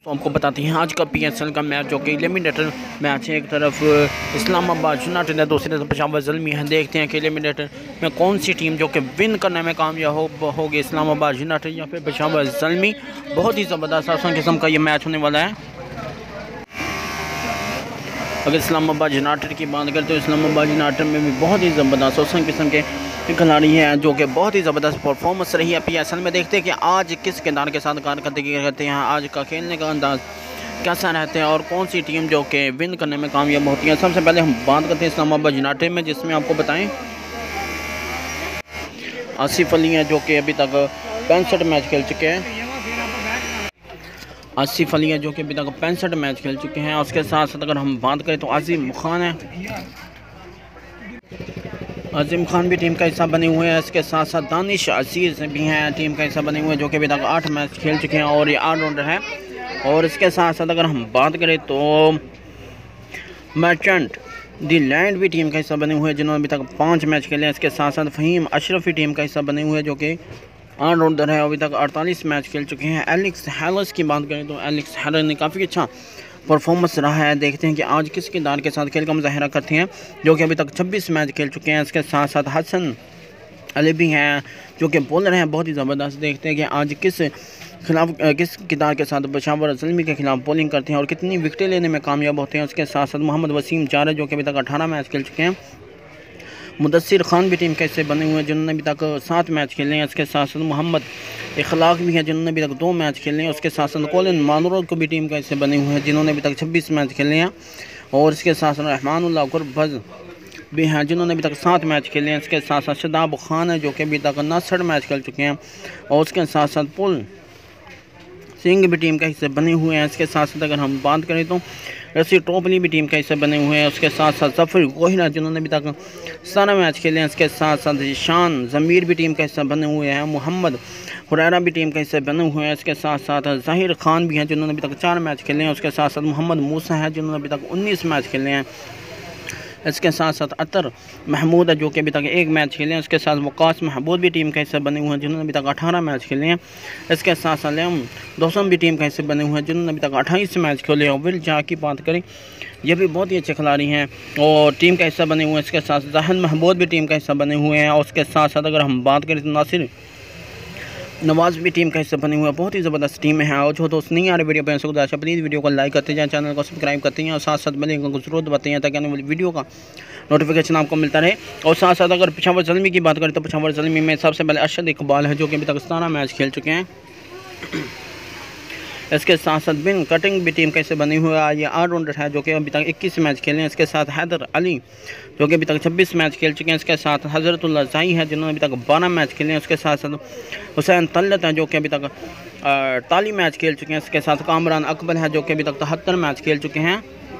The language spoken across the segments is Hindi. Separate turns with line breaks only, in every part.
तो आपको बताते हैं आज का PSL का मैच जो कि एलिमिनेटर मैच है। एक तरफ इस्लामाबाद यूनाइटेड है, दूसरी तरफ पेशावर ज़ल्मी है। देखते हैं कि एलिमिनेटर में कौन सी टीम जो कि विन करने में कामयाब होगी, इस्लामाबाद यूनाइटेड या फिर पेशावर ज़ल्मी। बहुत ही ज़बरदस्त आसान किस्म का ये मैच होने वाला है। अगर इस्लामाबाद यूनाइटेड की बात करें तो इस्लामाबाद यूनाइटेड में भी बहुत ही ज़बरदस्त आसान किस्म के खिलाड़ी हैं जो कि बहुत ही ज़बरदस्त परफॉर्मेंस रही है PSL में। देखते हैं कि आज किस किरदार के साथ कारकर्दगी करते हैं, आज का खेलने का अंदाज़ कैसा रहता है और कौन सी टीम जो कि विन करने में कामयाब होती है। सबसे पहले हम बात करते हैं इस्लामाबाद यूनाइटेड में, जिसमें आपको बताएं आसिफ अली हैं जो कि अभी तक 65 मैच खेल चुके हैं। आसिफ अली है जो कि अभी तक 65 मैच खेल चुके हैं। उसके साथ साथ अगर हम बात करें तो आज़िम खान है, आज़िम खान भी टीम का हिस्सा बने हुए हैं। इसके साथ साथ दानिश अजीज़ भी हैं, टीम का हिस्सा बने हुए हैं, जो कि अभी तक 8 मैच खेल चुके हैं और ये ऑलराउंडर है। और इसके साथ साथ अगर हम बात करें तो मर्चेंट दी लैंड भी टीम का हिस्सा बने हुए हैं, जिन्होंने अभी तक 5 मैच खेले हैं। इसके साथ साथ फ़हीम अशरफ भी टीम का हिस्सा बने हुए हैं, जो कि ऑलराउंडर है, अभी तक 48 मैच खेल चुके हैं। एलेक्स हेलस की बात करें तो एलेक्स हेलस ने काफ़ी अच्छा परफॉर्मेंस रहा है। देखते हैं कि आज किस किरदार के साथ खेल का मुजाहरा करते हैं, जो कि अभी तक 26 मैच खेल चुके हैं। इसके साथ साथ हसन अली भी हैं जो कि बॉलर हैं, बहुत ही ज़बरदस्त। देखते हैं कि आज किस किरदार के साथ पेशावर ज़ल्मी के खिलाफ बॉलिंग करते हैं और कितनी विकेटें लेने में कामयाब होते हैं। उसके साथ साथ मोहम्मद वसीम जारे जो कि अभी तक 18 मैच खेल चुके हैं। मुदस्सिर खान भी टीम के हिस्से बने हुए हैं, जिन्होंने अभी तक 7 मैच खेले हैं। इसके साथ साथ मोहम्मद इखलाक भी हैं, जिन्होंने अभी तक 2 मैच खेले हैं। उसके साथ साथ कोलिन मानूर को भी टीम के हिस्से बने हुए हैं, जिन्होंने अभी तक 26 मैच खेले हैं। और इसके साथ साथ रहमानुल्लाह गुरबज़ भी हैं, जिन्होंने अभी तक 7 मैच खेले हैं। इसके साथ साथ शदाब खान है जो कि अभी तक 59 मैच खेल चुके हैं। और उसके साथ साथ पुल सिंह भी टीम के हिस्से बने हुए हैं। इसके साथ साथ अगर हम बात करें तो रसी टोपली भी टीम के हिस्से बने हुए हैं। उसके साथ साथ जफर गोहिरा, जिन्होंने अभी तक 17 मैच खेले हैं। इसके साथ साथ शान ज़मीर भी टीम का हिस्सा बने हुए हैं। मोहम्मद हुरैरा भी टीम के हिस्से बने हुए हैं। इसके साथ साथ ज़ाहिर खान भी हैं, जिन्होंने अभी तक 4 मैच खेले हैं। उसके साथ साथ मोहम्मद मूसा है, जिन्होंने अभी तक 19 मैच खेले हैं। इसके साथ साथ अतर महमूद है जो कि अभी तक 1 मैच खेले हैं। उसके साथ वकास महबूब भी टीम के हिस्से बने हुए हैं, जिन्होंने अभी तक 18 मैच खेले हैं। इसके साथ साथ लेम दोसम भी टीम के हिस्से बने हुए हैं, जिन्होंने अभी तक 28 मैच खेले हैं। विल जा की बात करें, ये भी बहुत ही अच्छे खिलाड़ी हैं और टीम का हिस्सा बने हुए हैं। इसके साथ जाहिद महमूद भी टीम का हिस्सा बने हुए हैं। और उसके साथ साथ अगर हम बात करें तो नासिर नवाज़ भी टीम का हिस्सा बने हुए हैं। बहुत ही ज़बरदस्त टीम है। और जो दोस्त नहीं आ रहे वीडियो पर उनको गुजारिश, प्लीज़ वीडियो को लाइक करते जाएँ, चैनल को सब्सक्राइब करते हैं और साथ साथ बेल आइकन को जरूर दबाते हैं, ताकि आने वाली वीडियो का नोटिफिकेशन आपको मिलता रहे। और साथ साथ अगर पेशावर ज़ल्मी की बात करें तो पेशावर ज़ल्मी में सबसे पहले अरशद इकबाल है, जो कि अभी तक 17 मैच खेल चुके हैं। इसके साथ साथ बिन कटिंग भी टीम कैसे बनी हुआ है, ये ऑलराउंडर है, जो कि अभी तक 21 मैच खेले हैं। इसके साथ हैदर अली जो कि अभी तक 26 मैच खेल चुके हैं। इसके साथ हज़रतुल्लाह ज़ाई है, जिन्होंने अभी तक 12 मैच खेले हैं। उसके साथ साथ हुसैन तल्लत है, जो कि अभी तक 48 मैच खेल चुके हैं। इसके साथ कामरान अकबर है, जो कि अभी तक 73 मैच खेल चुके हैं।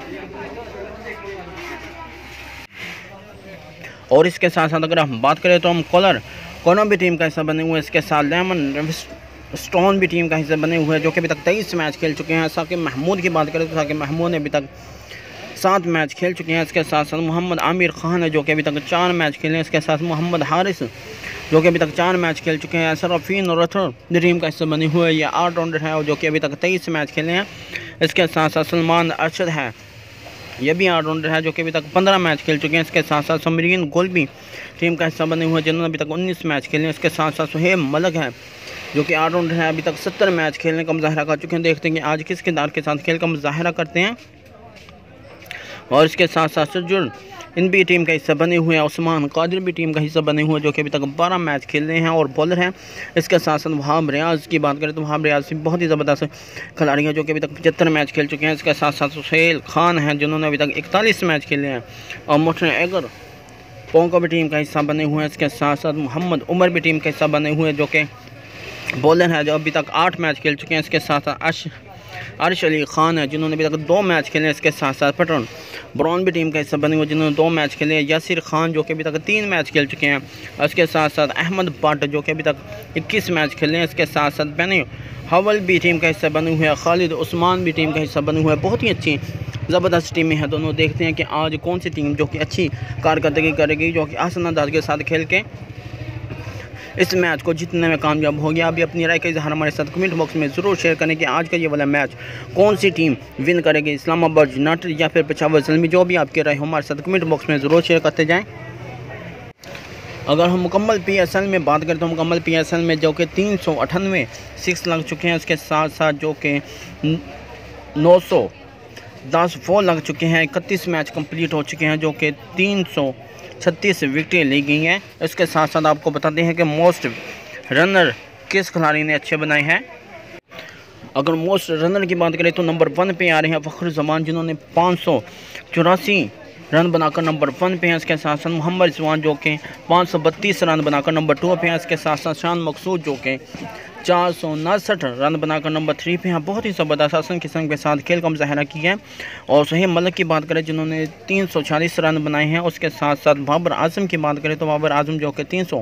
और इसके साथ साथ अगर हम बात करें तो हम कॉर्नर भी टीम का हिस्सा बने हुए हैं। इसके साथ लेमन स्टोन भी टीम का हिस्सा बने हुए हैं, जो कि अभी तक 23 मैच खेल चुके हैं। साकिब महमूद की बात करें तो साकिब महमूद ने अभी तक 7 मैच खेल चुके हैं। इसके साथ साथ मोहम्मद आमिर खान है, जो कि अभी तक 4 मैच खेले हैं। इसके साथ मोहम्मद हारिस जो कि अभी तक 4 मैच खेल चुके हैं। सरफीन रथर टीम का हिस्सा बने हुए ये ऑलराउंडर है, जो कि अभी तक 23 मैच खेले हैं। इसके साथ साथ सलमान अरशद है, ये भी ऑलराउंडर है, जो कि अभी तक 15 मैच खेल चुके हैं। इसके साथ साथ समरीन गोल भी टीम का हिस्सा बने हुए हैं, जिन्होंने अभी तक 19 मैच खेले हैं। इसके साथ साथ सुहेब मलक है, जो कि ऑलराउंडर है, अभी तक 70 मैच खेलने का मुजाहरा कर चुके हैं। देखते हैं कि आज किस किरदार के साथ खेल का मुजाहरा करते हैं। और इसके साथ साथ सजुल इन भी टीम का हिस्सा बने हुए हैं। उस्मान कादिर भी टीम का हिस्सा बने हुए हैं, जो कि अभी तक 12 मैच खेल रहे हैं और बॉलर हैं। इसके साथ साथ वहाब रियाज की बात करें तो वहाब रियाज भी बहुत ही ज़बरदस्त खिलाड़ी हैं, जो कि अभी तक 75 मैच खेल चुके हैं। इसके साथ साथ सुहेल खान हैं, जिन्होंने अभी तक 41 मैच खेले हैं। और मोहसिन एगर पोंको भी टीम का हिस्सा बने हुए हैं। इसके साथ साथ मोहम्मद उमर भी टीम का हिस्सा बने हुए हैं, जो कि बॉलर है, जो अभी तक 8 मैच खेल चुके हैं। इसके साथ साथ अर्श अली खान है, जिन्होंने अभी तक 2 मैच खेले हैं। इसके साथ साथ पटन ब्राउन भी टीम का हिस्सा बने हुए, जिन्होंने 2 मैच खेले हैं। यासिर खान जो कि अभी तक 3 मैच खेल चुके हैं। इसके साथ साथ अहमद भट्ट जो कि अभी तक 21 मैच खेले हैं। इसके साथ साथ बेनी हवल भी टीम का हिस्सा बने हुए हैं। खालिद उस्मान भी टीम का हिस्सा बने हुए हैं। बहुत ही अच्छी ज़बरदस्त टीमें हैं दोनों। देखते हैं कि आज कौन सी टीम जो कि अच्छी कारकर्दगी करेगी, जो कि आसान अंदाज के साथ खेल के इस मैच को जीतने में कामयाब हो गया। अभी अपनी राय का इजहार हमारे साथ कमेंट बॉक्स में ज़रूर शेयर करें कि आज का ये वाला मैच कौन सी टीम विन करेगी, इस्लामाबाद यूनाइटेड या फिर पेशावर ज़ल्मी। जो भी आपकी राय हो हमारे साथ कमेंट बॉक्स में ज़रूर शेयर करते जाएँ। अगर हम मुकम्मल PSL में बात करें तो मुकम्मल PSL में जो कि 398 सिक्स लग चुके हैं, उसके साथ साथ जो कि 910 4 लग चुके हैं। 31 मैच कंप्लीट हो चुके हैं, जो कि 336 विकेटें ली गई हैं। इसके साथ साथ आपको बताते हैं कि मोस्ट रनर किस खिलाड़ी ने अच्छे बनाए हैं। अगर मोस्ट रनर की बात करें तो नंबर 1 पे आ रहे हैं फ़खर जमान, जिन्होंने 584 रन बनाकर नंबर 1 पे हैं। इसके साथ साथ मोहम्मद रिजवान जो कि 532 रन बनाकर नंबर 2 पे हैं। इसके साथ साथ शान मकसूद जो कि 459 रन बनाकर नंबर 3 पे हैं। बहुत ही ज़बरदस्त हसन किस्म के साथ खेल का मुजाहरा किया है। और सोहेब मलिक की बात करें जिन्होंने 346 रन बनाए हैं। उसके साथ साथ बाबर आजम की बात करें तो बाबर आजम जो कि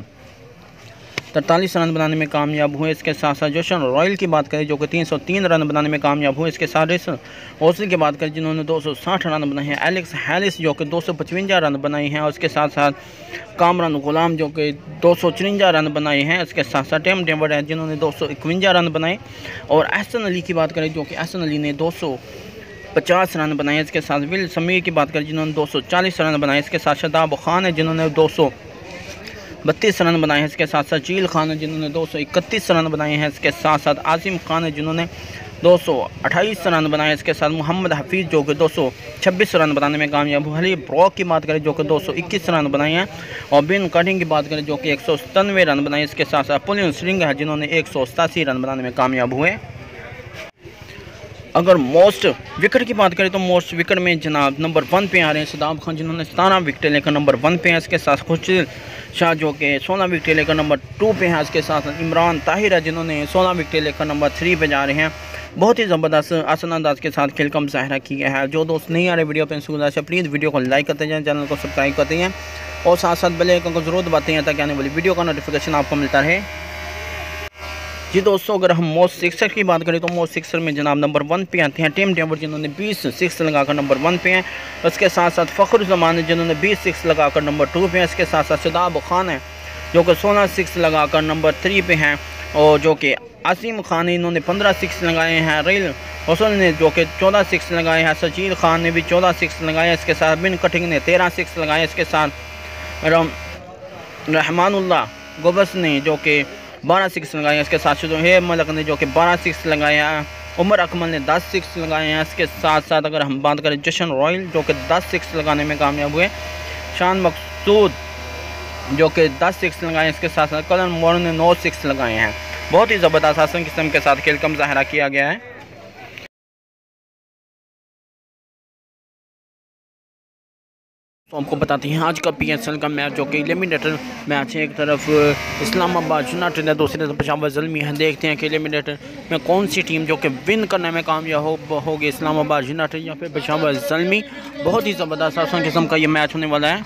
343 रन बनाने में कामयाब हुए। इसके साथ साथ जोशन रॉयल की बात करें जो कि 303 रन बनाने में कामयाब हुए। इसके साथ रिस ओसल की बात करें जिन्होंने 260 रन बनाए हैं। एलेक्स हैरिस जो कि 255 रन बनाए हैं। उसके साथ साथ कामरान गुलाम जो कि 254 रन बनाए हैं। इसके साथ साथ टिम डेविड है जिन्होंने 251 रन बनाए। और एहसन अली की बात करें जो कि एहसन अली ने 250 रन बनाए। इसके साथ विल समीर की बात करें जिन्होंने 240 रन बनाए। इसके साथ शादाब खान है जिन्होंने 232 रन बनाए हैं। इसके साथ साथ चील खान है जिन्होंने 231 रन बनाए हैं। इसके साथ साथ आसिम खान है जिन्होंने 228 रन बनाए। इसके साथ मोहम्मद हफीज़ जो कि 226 रन बनाने में कामयाब हुए। हली ब्रॉक की बात करें जो कि 221 रन बनाए हैं। और बिन कटिंग की बात करें जो कि 197 रन बनाए। इसके साथ साथ पुलिन स्ट्रिंग है जिन्होंने 187 रन बनाने में कामयाब हुए। अगर मोस्ट विकेट की बात करें तो मोस्ट विकेट में जनाब नंबर 1 पे आ रहे हैं शादाब खान जिन्होंने 17 विकेटें लेकर नंबर 1 पे हैं। इसके साथ खुर्शीद शाह जो कि 16 विकेटें लेकर नंबर 2 पे हैं। इसके साथ इमरान ताहिर है जिन्होंने 16 विकेटें लेकर नंबर 3 पे जा रहे हैं। बहुत ही ज़बरदस्त आसान अंदाज के साथ खेल का मुजाहरा किया है। जो दोस्त नहीं आ रहे वीडियो पर गुजारिश है प्लीज़ वीडियो को लाइक करते जाएँ, चैनल को सब्सक्राइब करते हैं और साथ साथ बेल आइकन को ज़रूर दबाते हैं ताकि आने वाली वीडियो का नोटिफिकेशन आपको मिलता रहे। जी दोस्तों, अगर हम मोस्ट सिक्सर की बात करें तो मोस्ट सिक्सर में जनाब नंबर 1 पे आते हैं टिम डेविड जिन्होंने 20 सिक्स लगाकर नंबर 1 पे हैं। उसके साथ साथ फ़खर जमान जिन्होंने 20 सिक्स लगाकर नंबर 2 पे हैं। इसके साथ साथ शादाब खान है जो कि 16 सिक्स लगाकर नंबर 3 पे हैं। और जो कि आसिम खान है इन्होंने 15 सिक्स लगाए हैं। रेल हुसन ने जो कि 14 सिक्स लगाए हैं। सचील खान ने भी 14 सिक्स लगाए। इसके साथ बिन कटिंग ने 13 सिक्स लगाए। इसके साथ रहमानुल्लाह गोबस ने जो कि 12 सिक्स लगाए हैं। इसके साथ सोहेब मलिक ने जो कि 12 सिक्स लगाए हैं। उमर अकमल ने 10 सिक्स लगाए हैं। इसके साथ साथ अगर हम बात करें जोशन रॉयल जो कि 10 सिक्स लगाने में कामयाब हुए। शान मकसूद जो कि 10 सिक्स लगाए हैं। इसके साथ साथ कलन मोर ने 9 सिक्स लगाए हैं। बहुत ही ज़बरदस्त हसन किस्म के साथ खेल का मुजाहरा किया गया है। तो आपको बताते हैं आज का PSL का मैच जो कि एलिमिनेटर मैच है। एक तरफ इस्लामाबाद यूनाइटेड है, दूसरी तरफ पेशावर ज़ल्मी है। देखते हैं कि एलिमिनेटर में कौन सी टीम जो कि विन करने में कामयाब होगी, इस्लामाबाद यूनाइटेड या फिर पेशावर ज़ल्मी। बहुत ही ज़बरदस्त हसन किस्म का ये मैच होने वाला है।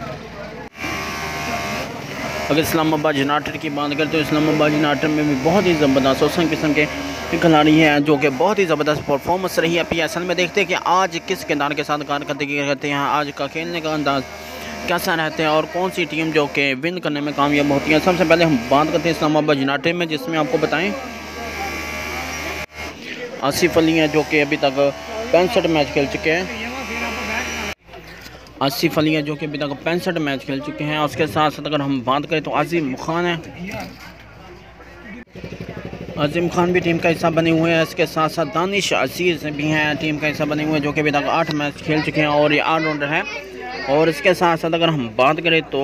अगर इस्लामाबाद यूनाइटेड की बात करें तो इस्लामाबाद यूनाइटेड में भी बहुत ही ज़बरदस्त हसन किस्म के खिलाड़ी हैं जो कि बहुत ही ज़बरदस्त परफॉर्मेंस रही है PSL में। देखते हैं कि आज किस किरदार के साथ कारकर्दगी करते हैं, आज का खेलने का अंदाज कैसा रहता है और कौन सी टीम जो कि विन करने में कामयाब होती है। सबसे पहले हम बात करते हैं इस्लामाबाद यूनाइटेड में, जिसमें आपको बताएं आसिफ अली हैं जो कि अभी तक 65 मैच खेल चुके हैं। आसिफ अली है जो कि अभी तक 65 मैच खेल चुके हैं। उसके साथ साथ अगर हम बात करें तो आज़िम खान है, आज़िम खान भी टीम का हिस्सा बने हुए हैं। इसके साथ साथ दानिश अजीज़ भी हैं टीम का हिस्सा बने हुए हैं जो कि अभी तक 8 मैच खेल चुके हैं और ये ऑलराउंडर है। और इसके साथ साथ अगर हम बात करें तो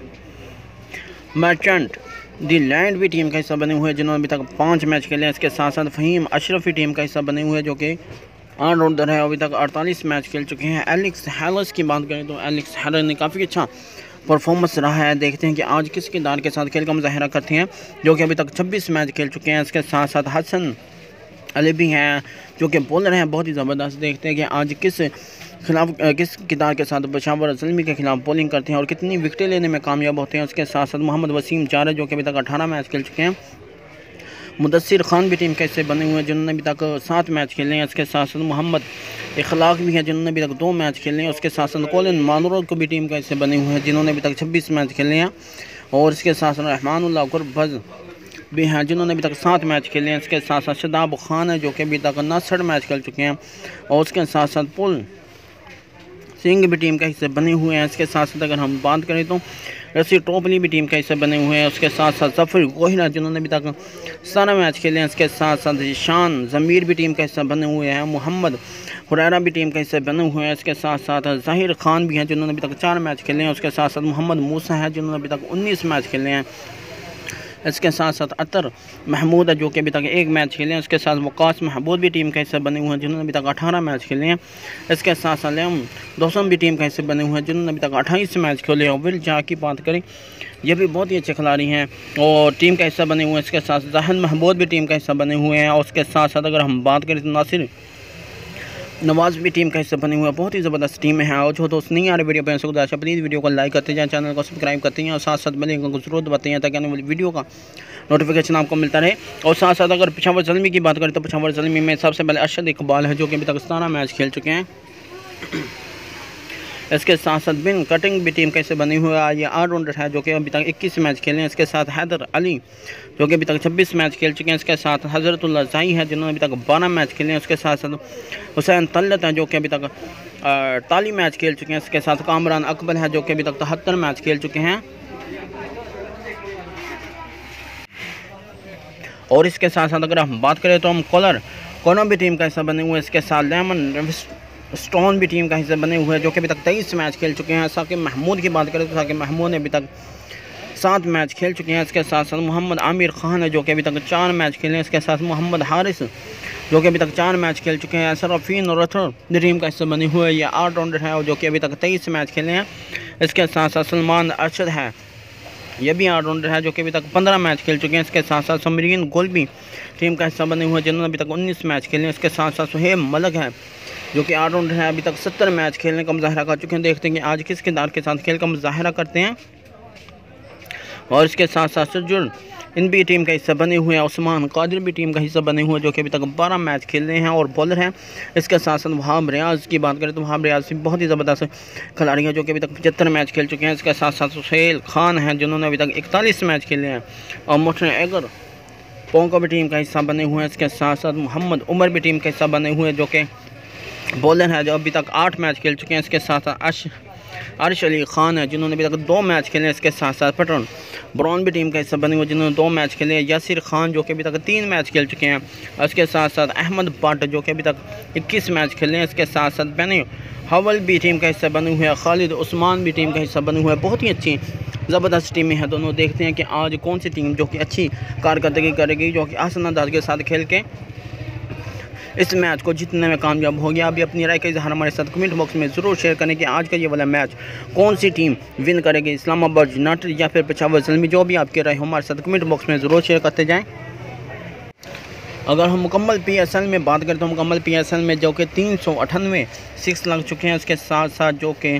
मर्चेंट दी लैंड भी टीम का हिस्सा बने हुए हैं जिन्होंने अभी तक 5 मैच खेले हैं। इसके साथ साथ फ़हीम अशरफ भी टीम का हिस्सा बने हुए हैं जो कि ऑलराउंडर है, अभी तक 48 मैच खेल चुके हैं। एलेक्स हैरिस की बात करें तो एलेक्स हैरिस ने काफ़ी अच्छा परफॉर्मेंस रहा है। देखते हैं कि आज किस किरदार के साथ खेल का मुजाहरा करते हैं जो कि अभी तक 26 मैच खेल चुके हैं। इसके साथ साथ हसन अली भी हैं जो कि बॉलर हैं बहुत ही ज़बरदस्त। देखते हैं कि आज किस किरदार के साथ पेशावर ज़ल्मी के खिलाफ बॉलिंग करते हैं और कितनी विकेटें लेने में कामयाब होते हैं। उसके साथ साथ मोहम्मद वसीम चार जो कि अभी तक 18 मैच खेल चुके हैं। मुदस्सिर खान भी टीम के हिस्से बने हुए हैं जिन्होंने अभी तक 7 मैच खेले हैं। इसके साथ साथ मोहम्मद इखलाक भी हैं जिन्होंने अभी तक 2 मैच खेले हैं। उसके साथ साथ कोलिन मानुरोल को भी टीम के हिस्से बने हुए हैं जिन्होंने अभी तक 26 मैच खेले हैं। और इसके साथ साथ रहमानुल्लाह गुरबज भी हैं जिन्होंने अभी तक 7 मैच खेले हैं। इसके साथ साथ शदाब खान है जो कि अभी तक 69 मैच खेल चुके हैं। और उसके साथ साथ पुल सिंह भी टीम का हिस्से बने हुए हैं। इसके साथ साथ अगर हम बात करें तो रसी टोपली भी टीम का हिस्सा बने हुए हैं। उसके साथ साथ जफर गोहिरा जिन्होंने अभी तक 17 मैच खेले हैं। इसके साथ साथ शान ज़मीर भी टीम का हिस्सा बने हुए हैं। मोहम्मद हुरैरा भी टीम का हिस्सा बने हुए हैं। इसके साथ साथ ज़ाहिर खान भी हैं जिन्होंने अभी तक 4 मैच खेले हैं। उसके साथ साथ मोहम्मद मूसा है जिन्होंने अभी तक 19 मैच खेले हैं। इसके साथ साथ अतर महमूद है जो कि अभी तक 1 मैच खेले हैं। उसके साथ वकास महबूब भी टीम का हिस्सा बने हुए हैं जिन्होंने अभी तक 18 मैच खेले हैं। इसके साथ साथ लेम दोसम भी टीम का हिस्सा बने हुए हैं जिन्होंने अभी तक 28 मैच खेले हैं। विल जा की बात करें, ये भी बहुत ही अच्छे खिलाड़ी हैं और टीम का हिस्सा बने हुए हैं। इसके साथ जाहिद महबूब भी टीम का हिस्सा बने हुए हैं। और उसके साथ साथ अगर हम बात करें तो नासिर नवाज़ भी टीम का हिस्सा बने हुए हैं। बहुत ही ज़बरदस्त टीम है। और जो दोस्त नहीं आ रहे वीडियो पर से गुजारिश प्लीज़ वीडियो को लाइक करते जाएँ, चैनल को सब्सक्राइब करते हैं और साथ साथ बेल आइकन को जरूर दबाते हैं ताकि आने वाली वीडियो का नोटिफिकेशन आपको मिलता रहे। और साथ साथ अगर पेशावर ज़ल्मी की बात करें तो पेशावर ज़ल्मी में सबसे पहले अरशद इकबाल है जो कि अभी तक 17 मैच खेल चुके हैं। इसके साथ साथ बिन कटिंग भी टीम कैसे बनी हुई है। ये ऑलराउंडर है जो कि अभी तक 21 मैच खेले हैं। इसके साथ हैदर अली जो कि अभी तक 26 मैच खेल चुके हैं। इसके साथ हज़रतुल्लाह ज़ाई है जिन्होंने अभी तक 12 मैच खेले हैं। उसके साथ साथ हुसैन तल्लत है जो कि अभी तक 48 मैच खेल चुके हैं। इसके साथ कामरान अकबर है जो कि अभी तक 73 मैच खेल चुके हैं। और इसके साथ साथ अगर हम बात करें तो हम कॉर्नर भी टीम का हिस्सा बने हुए हैं। इसके साथ लेमन स्टोन भी टीम का हिस्सा बने हुए हैं जो कि अभी तक 23 मैच खेल चुके हैं। साकिब महमूद की बात करें तो साकिब महमूद ने अभी तक 7 मैच खेल चुके हैं। इसके साथ साथ मोहम्मद आमिर खान है जो कि अभी तक 4 मैच खेले हैं। इसके साथ मोहम्मद हारिस जो कि अभी तक 4 मैच खेल चुके हैं। सरफीन रथर टीम का हिस्सा बने हुए ये ऑलराउंडर है जो कि अभी तक 23 मैच खेले हैं। इसके साथ साथ सलमान अरशद है, ये भी ऑलराउंडर है जो कि अभी तक 15 मैच खेल चुके हैं। इसके साथ साथ समरीन गोल भी टीम का हिस्सा बने हुए हैं जिन्होंने अभी तक 19 मैच खेले हैं। इसके साथ साथ सुहेब मलक है जो कि ऑलराउंडर है, अभी तक 70 मैच खेलने का मुजाहरा कर चुके हैं। देखते हैं कि आज किस किरदार के साथ खेल का मुजाहरा करते हैं। और इसके साथ साथ सजुल इन भी टीम का हिस्सा बने हुए हैं। उस्मान कादिर भी टीम का हिस्सा बने हुए हैं जो कि अभी तक 12 मैच खेल रहे हैं और बॉलर हैं। इसके साथ साथ वहाब रियाज की बात करें तो वहाब रियाज भी बहुत ही ज़बरदस्त खिलाड़ी हैं जो कि अभी तक 75 मैच खेल चुके हैं। इसके साथ साथ सुहेल खान हैं जिन्होंने अभी तक 41 मैच खेले हैं। और मोहसिन एगर पोंको भी टीम का हिस्सा बने हुए हैं। इसके साथ साथ मोहम्मद उमर भी टीम का हिस्सा बने हुए हैं जो कि बॉलर है जो अभी तक 8 मैच खेल चुके हैं। इसके साथ साथ अर्श अली खान है जिन्होंने अभी तक 2 मैच खेले हैं। इसके साथ साथ पटन ब्राउन भी टीम का हिस्सा बने हुए जिन्होंने 2 मैच खेले हैं। यासिर खान जो कि अभी तक 3 मैच खेल चुके हैं। इसके साथ साथ अहमद भट्ट जो कि अभी तक 21 मैच खेले हैं। इसके साथ साथ बेनी हवल भी टीम का हिस्सा बने हुए हैं। खालिद उस्मान भी टीम का हिस्सा बने हुए हैं। बहुत ही अच्छी ज़बरदस्त टीमें हैं दोनों। देखते हैं कि आज कौन सी टीम जो कि अच्छी कारकर्दगी करेगी, जो कि आसान अंदाज के साथ खेल के इस मैच को जीतने में कामयाब हो गया। अभी अपनी राय का इज़हार हमारे साथ कमेंट बॉक्स में ज़रूर शेयर करें कि आज का ये वाला मैच कौन सी टीम विन करेगी, इस्लामाबाद यूनाइटेड या फिर पेशावर ज़ल्मी। जो भी आपकी राय हो हमारे साथ कमेंट बॉक्स में ज़रूर शेयर करते जाएं। अगर हम मुकम्मल PSL में बात करें तो मुकम्मल PSL में जो कि 398 6 लग चुके हैं। इसके साथ साथ जो कि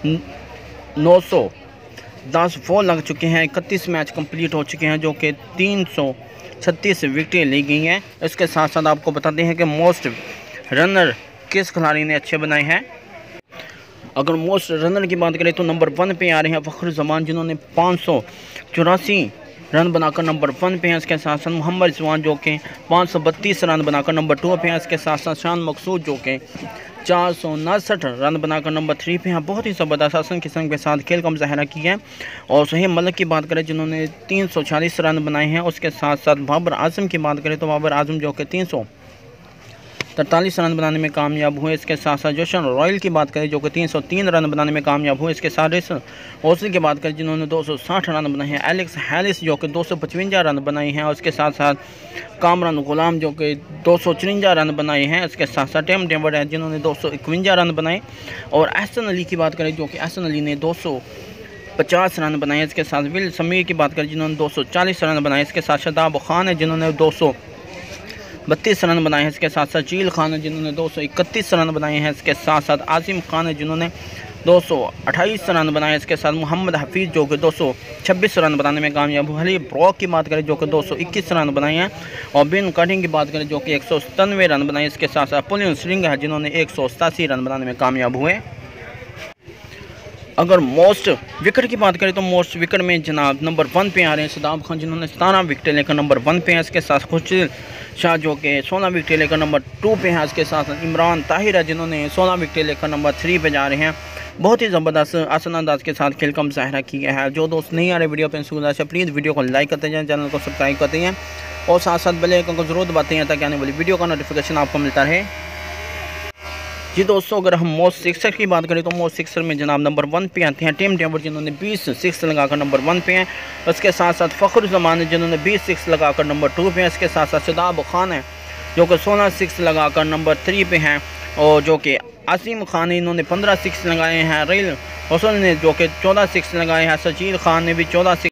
910 4 लग चुके हैं। 31 मैच कंप्लीट हो चुके हैं जो कि 336 विकेटें ली गई हैं। इसके साथ साथ आपको बताते हैं कि मोस्ट रनर किस खिलाड़ी ने अच्छे बनाए हैं। अगर मोस्ट रनर की बात करें तो नंबर 1 पे आ रहे हैं फ़खर जमान जिन्होंने 584 रन बनाकर नंबर 1 पे हैं। इसके साथ साथ मोहम्मद रिजवान जो कि 532 रन बनाकर नंबर 2 पे हैं। इसके साथ साथ शान मकसूद जो कि 459 रन बनाकर नंबर 3 पे हैं। बहुत ही ज़बरदस्त आसन किस्म के साथ खेल का मुजाहरा किया है। और सुहेब मलक की बात करें जिन्होंने 346 रन बनाए हैं। उसके साथ साथ बाबर आजम की बात करें तो बाबर आजम जो कि 343 रन बनाने में कामयाब हुए। इसके साथ साथ जोशन रॉयल की बात करें जो कि 303 रन बनाने में कामयाब हुए। इसके साथ ओसल की बात करें जिन्होंने 260 रन बनाए हैं। एलेक्स हैरिस जो कि 255 रन बनाए हैं। और उसके साथ साथ कामरान गुलाम जो कि 254 रन बनाए हैं। इसके साथ साथ टिम डेविड है जिन्होंने 251 रन बनाए। और एहसन अली की बात करें जो कि एहसन अली ने 250 रन बनाए। इसके साथ विल समीर की बात करें जिन्होंने 240 रन बनाए। इसके साथ शदाब खान है जिन्होंने 232 रन बनाए हैं। इसके साथ साथ चील खान है जिन्होंने 231 रन बनाए हैं। इसके साथ साथ आसिम खान है जिन्होंने 228 रन बनाए। इसके साथ मोहम्मद हफीज़ जो कि 226 रन बनाने में कामयाब हुए। हली ब्रॉक की बात करें जो कि 221 रन बनाए हैं। और बिन कटिंग की बात करें जो कि 197 रन बनाए। इसके साथ साथ पुलिन स्ट्रिंग है जिन्होंने 187 रन बनाने में कामयाब हुए। अगर मोस्ट विकेट की बात करें तो मोस्ट विकेट में जनाब नंबर 1 पे आ रहे हैं सदाब खान, जिन्होंने 17 विकेटें लेकर नंबर 1 पे हैं। इसके साथ खुर्शीद शाह जो कि 16 विकेटें लेकर नंबर 2 पे हैं। इसके साथ इमरान ताहिर है जिन्होंने 16 विकेटें लेकर नंबर 3 पे जा रहे हैं। बहुत ही ज़बरदस्त आसान अंदाज के साथ खेल का मुजाहरा किया है। जो दोस्त नहीं आ रहे वीडियो पर गुजारिश है प्लीज़ वीडियो को लाइक करते जाएँ, चैनल को सब्सक्राइब करते हैं और साथ साथ बेल आइकन को जरूर दबाते हैं ताकि आने वाली वीडियो का नोटिफिकेशन आपको मिलता रहे। जी दोस्तों, अगर हम मोस्ट सिक्सर की बात करें तो मोस्ट सिक्सर में जनाब नंबर 1 पे आते हैं टिम डेवर, जिन्होंने 20 सिक्स लगाकर नंबर 1 पे हैं। उसके साथ साथ फ़खरुज़्ज़मान है जिन्होंने 20 सिक्स लगाकर नंबर 2 पे हैं। इसके साथ साथ सदाब खान है जो कि 16 सिक्स लगाकर नंबर 3 पे हैं, और जो कि आसिम खान है इन्होंने 15 सिक्स लगाए हैं। रेल हुसैन ने जो कि 14 सिक्स लगाए हैं। सजीद खान ने भी 14 सिक्स